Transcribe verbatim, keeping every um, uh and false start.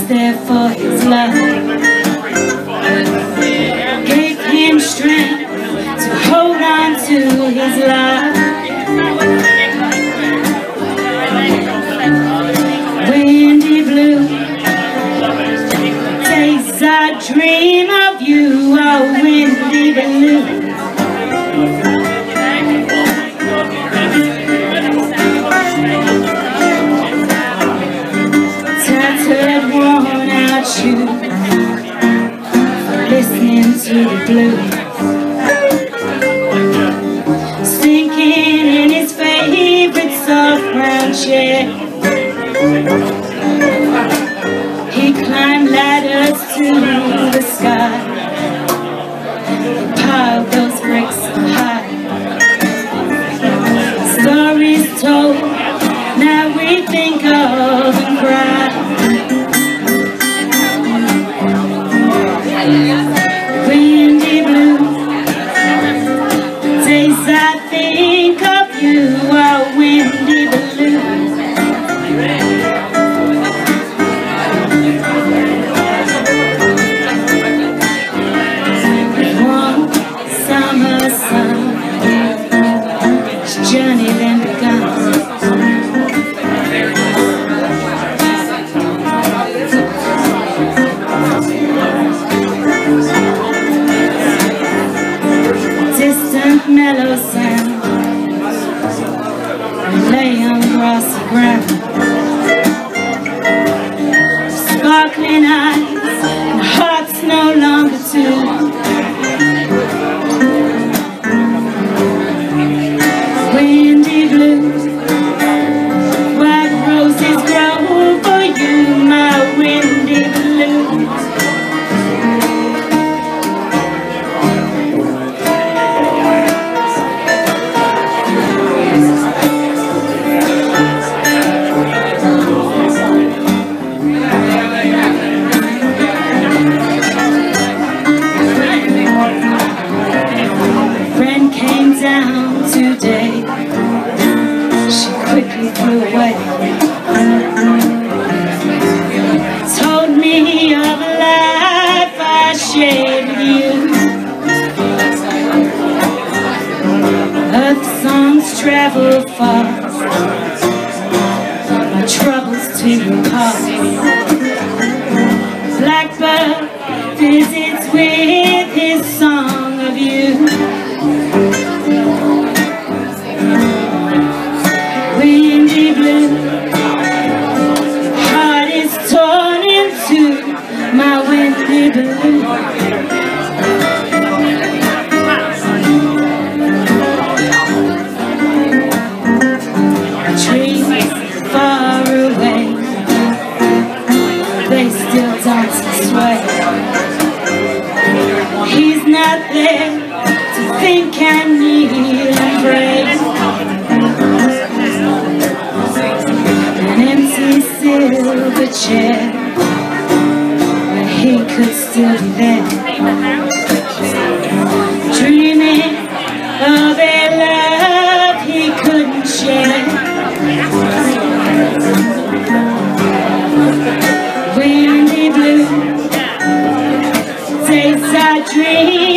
there for his love, gave him strength to hold on to his love. Windy blue days I dream of you, oh windy blue. Tattered, worn out shoes, listening to the blues, sinking in his favorite soft brown chair. He climbed ladders to the sky, piled those bricks high. Stories told, now we think of and cry. Windy blue days I think of you, oh windy blue. One summer sun, journey then begun. Distant mellow sound lay on grassy ground, sparkling eyes and hearts no longer two. Windy blue, white roses grow for you, my windy blue. Wren came down today, she quickly flew away. Told me of a life I shared with you. Earth songs travel fast, my troubles to your past. Blackbird visits with his song of you. Windy blue, heart is torn in two, my windy blue. Trees far away, they still dance and sway. He's not there to think and kneel and pray. An empty silver chair where he could still be there, dreaming of a love he couldn't share. Windy blue days I dream